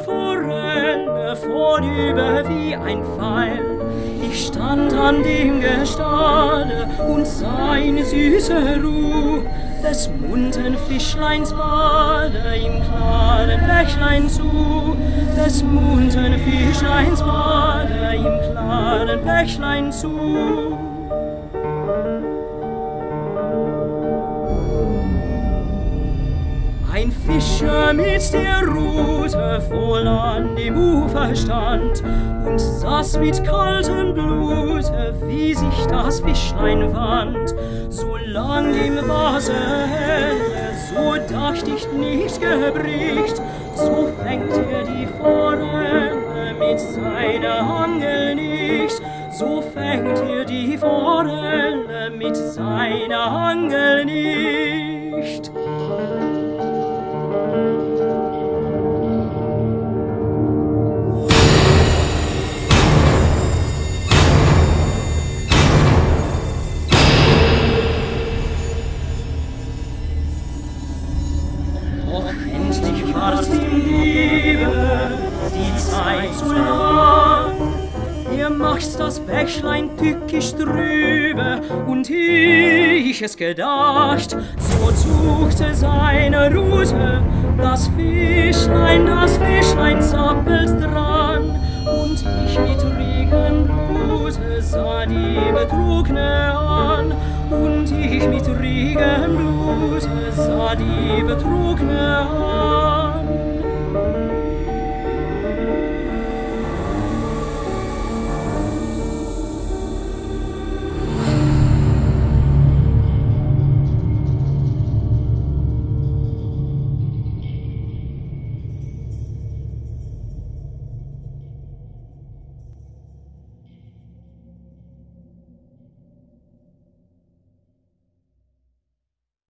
Forelle vorüber wie ein Pfeil. Ich stand an dem Gestade und sah in süßer Ruh des munten Fischleins Bade im klaren Bächlein zu, des munten Fischleins Bade im klaren Bächlein zu. Ein Fischer mit der Rute voll an dem Ufer stand und saß mit kaltem Blute, wie sich das Fischlein wand. Solang im Wasser helle, so dacht ich nicht gebricht, so fängt er die Forelle mit seiner Angel nicht, so fängt er die Forelle mit seiner Angel nicht. Doch endlich war's dem Liebe die Zeit zu lang. Er macht das Bächlein tückisch trübe, und ich es gedacht, so suchte seine Rute. Das Fischlein zappelt dran, und ich mit ruhigem Blute sah die Betrugne an, und ich mit ruhigem Blute sah die Betrugne an.